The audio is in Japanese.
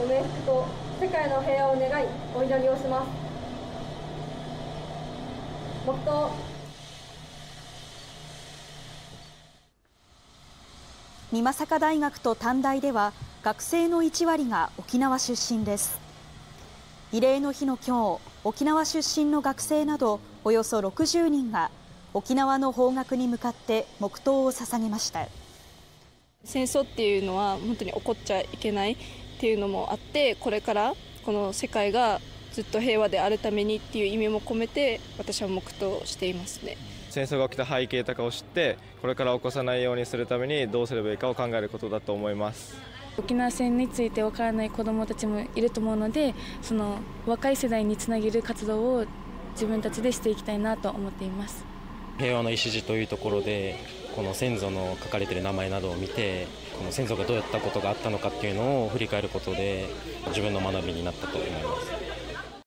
ご冥福と世界の平和を願いお祈りをします。黙祷。 美作大学と短大では学生の1割が沖縄出身です。慰霊の日の今日、沖縄出身の学生などおよそ60人が沖縄の方角に向かって黙祷を捧げました。 戦争っていうのは本当に起こっちゃいけないっていうのもあって、これからこの世界がずっと平和であるためにっていう意味も込めて私は黙祷していますね。 戦争が起きた背景とかを知って、これから起こさないようにするためにどうすればいいかを考えることだと思います。 沖縄戦についてわからない子どもたちもいると思うので、その若い世代につなげる活動を自分たちでしていきたいなと思っています。 平和の礎というところで、この先祖の書かれている名前などを見て、この先祖がどういったことがあったのかっていうのを振り返ることで自分の学びになったと思います。